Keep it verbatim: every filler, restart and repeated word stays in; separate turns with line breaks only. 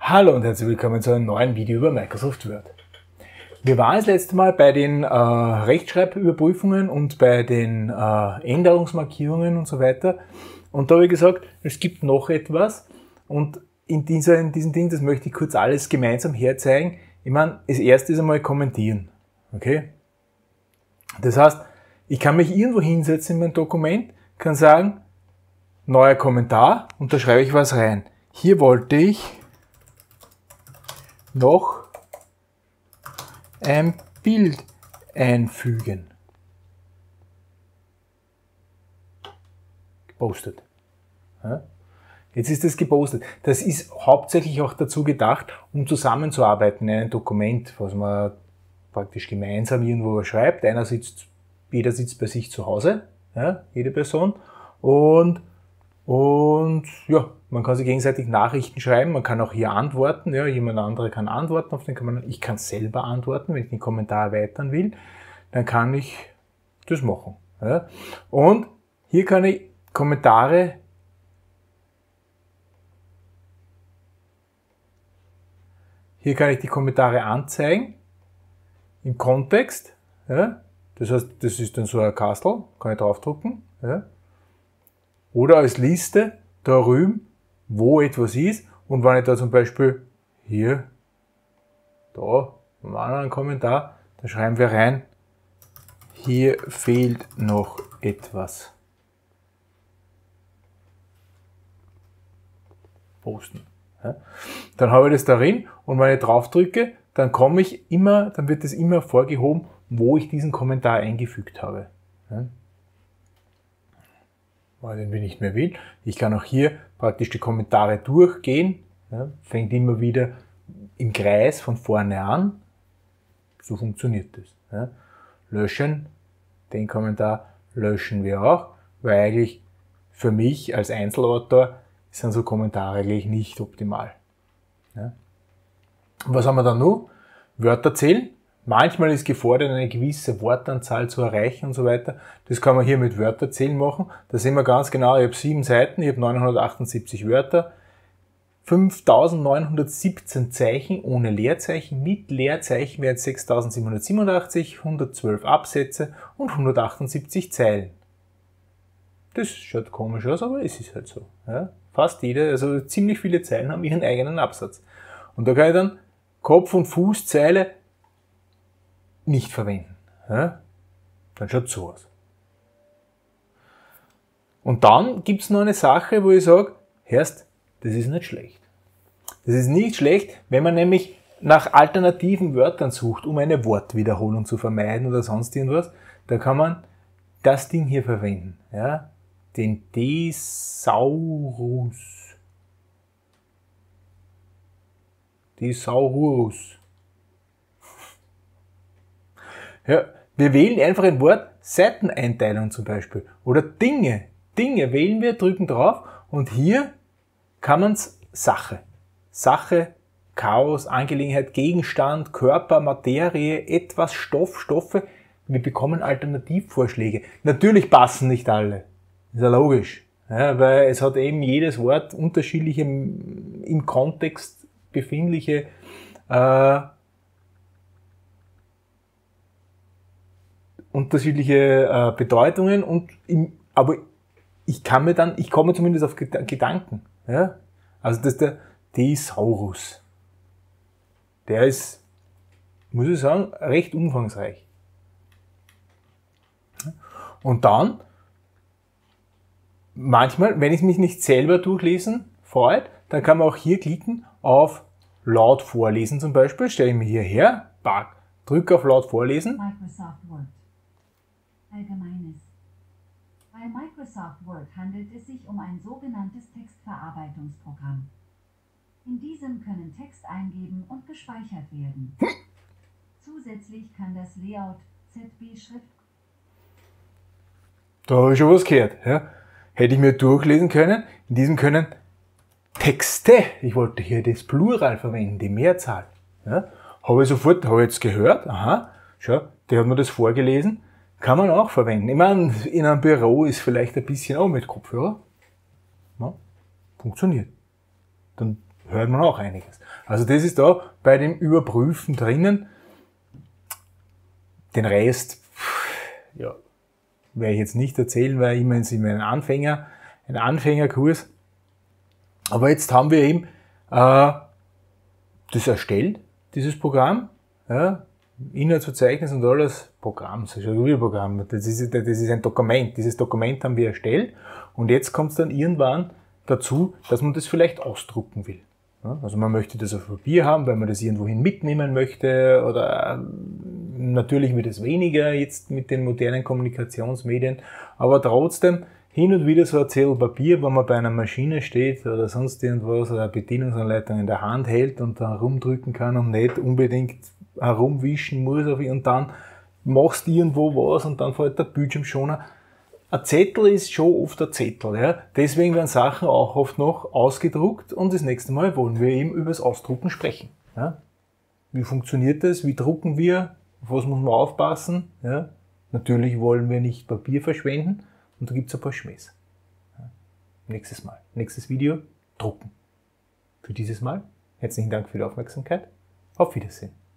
Hallo und herzlich willkommen zu einem neuen Video über Microsoft Word. Wir waren das letzte Mal bei den äh, Rechtschreibüberprüfungen und bei den äh, Änderungsmarkierungen und so weiter. Und da habe ich gesagt, es gibt noch etwas. Und in, dieser, in diesem Ding, das möchte ich kurz alles gemeinsam herzeigen. Ich meine, das erste ist einmal kommentieren. Okay? Das heißt, ich kann mich irgendwo hinsetzen in mein Dokument, kann sagen, neuer Kommentar und da schreibe ich was rein. Hier wollte ich noch ein Bild einfügen. Gepostet. Ja? Jetzt ist es gepostet. Das ist hauptsächlich auch dazu gedacht, um zusammenzuarbeiten in einem Dokument, was man praktisch gemeinsam irgendwo schreibt. Einer sitzt, jeder sitzt bei sich zu Hause, ja, jede Person, und Und ja, man kann sich gegenseitig Nachrichten schreiben, man kann auch hier antworten, ja, jemand anderer kann antworten, auf den kann man, ich kann selber antworten, wenn ich den Kommentar erweitern will, dann kann ich das machen. Ja. Und hier kann ich Kommentare hier kann ich die Kommentare anzeigen im Kontext. Ja. Das heißt, das ist dann so ein Kastel, kann ich draufdrucken. Ja. Oder als Liste da drüben, wo etwas ist. Und wenn ich da zum Beispiel hier, da, haben wir einen Kommentar, dann schreiben wir rein, hier fehlt noch etwas. Posten. Ja. Dann habe ich das darin und wenn ich drauf drücke, dann komme ich immer, dann wird das immer hervorgehoben, wo ich diesen Kommentar eingefügt habe. Ja. Weil ich nicht mehr will. Ich kann auch hier praktisch die Kommentare durchgehen. Ja, fängt immer wieder im Kreis von vorne an. So funktioniert das. Ja. Löschen. Den Kommentar löschen wir auch, weil eigentlich für mich als Einzelautor sind so Kommentare eigentlich nicht optimal. Ja. Was haben wir dann noch? Wörter zählen. Manchmal ist gefordert, eine gewisse Wortanzahl zu erreichen und so weiter. Das kann man hier mit Wörterzählen machen. Da sehen wir ganz genau, ich habe sieben Seiten, ich habe neunhundertachtundsiebzig Wörter, fünftausendneunhundertsiebzehn Zeichen ohne Leerzeichen, mit Leerzeichen wären es sechstausendsiebenhundertsiebenundachtzig, hundertzwölf Absätze und hundertachtundsiebzig Zeilen. Das schaut komisch aus, aber es ist halt so. Ja? Fast jede, also ziemlich viele Zeilen haben ihren eigenen Absatz. Und da kann ich dann Kopf- und Fußzeile nicht verwenden. Ja? Dann schaut es so aus. Und dann gibt es noch eine Sache, wo ich sage, Herrst, das ist nicht schlecht. Das ist nicht schlecht, wenn man nämlich nach alternativen Wörtern sucht, um eine Wortwiederholung zu vermeiden oder sonst irgendwas, da kann man das Ding hier verwenden. Ja? Den Thesaurus. Thesaurus. Ja, wir wählen einfach ein Wort, Seiteneinteilung zum Beispiel, oder Dinge. Dinge wählen wir, drücken drauf und hier kann man es Sache. Sache, Chaos, Angelegenheit, Gegenstand, Körper, Materie, etwas, Stoff, Stoffe. Wir bekommen Alternativvorschläge. Natürlich passen nicht alle. Ist ja logisch. Ja, weil es hat eben jedes Wort unterschiedliche, im Kontext befindliche äh, unterschiedliche äh, Bedeutungen und im, aber ich kann mir dann, ich komme zumindest auf Gedanken. Ja? Also das ist der Thesaurus. Der ist, muss ich sagen, recht umfangreich. Und dann, manchmal, wenn ich mich nicht selber durchlesen freut, dann kann man auch hier klicken auf laut vorlesen zum Beispiel. Stelle ich mir hier her, drücke auf laut vorlesen.
Microsoft Word. Allgemeines. Bei Microsoft Word handelt es sich um ein sogenanntes Textverarbeitungsprogramm. In diesem können Text eingeben und gespeichert werden. Zusätzlich kann das Layout Z B-Schrift.
Da habe ich schon was gehört. Ja. Hätte ich mir durchlesen können. In diesem können Texte, ich wollte hier das Plural verwenden, die Mehrzahl. Ja. Habe ich sofort, habe ich jetzt gehört, aha, schau, der hat mir das vorgelesen. Kann man auch verwenden. Ich meine, in einem Büro ist vielleicht ein bisschen auch mit Kopfhörer. Ja, funktioniert. Dann hört man auch einiges. Also das ist da bei dem Überprüfen drinnen. Den Rest, ja, werde ich jetzt nicht erzählen, weil immerhin sind wir ein Anfänger, ein Anfängerkurs. Aber jetzt haben wir eben äh, das erstellt, dieses Programm, ja, Inhaltsverzeichnis und alles Programm, das ist ein Programm, das ist, das ist ein Dokument. Dieses Dokument haben wir erstellt und jetzt kommt es dann irgendwann dazu, dass man das vielleicht ausdrucken will. Ja, also man möchte das auf Papier haben, weil man das irgendwohin mitnehmen möchte oder ähm, natürlich wird es weniger jetzt mit den modernen Kommunikationsmedien, aber trotzdem hin und wieder so ein Zettel Papier, wenn man bei einer Maschine steht oder sonst irgendwas oder eine Bedienungsanleitung in der Hand hält und da rumdrücken kann und nicht unbedingt herumwischen muss und dann machst du irgendwo was und dann fällt der Bildschirmschoner. Ein Zettel ist schon oft ein Zettel, ja. Deswegen werden Sachen auch oft noch ausgedruckt und das nächste Mal wollen wir eben über das Ausdrucken sprechen. Ja. Wie funktioniert das? Wie drucken wir? Auf was muss man aufpassen? Ja. Natürlich wollen wir nicht Papier verschwenden und da gibt es ein paar Schmähs. Ja. Nächstes Mal, nächstes Video, drucken. Für dieses Mal herzlichen Dank für die Aufmerksamkeit. Auf Wiedersehen.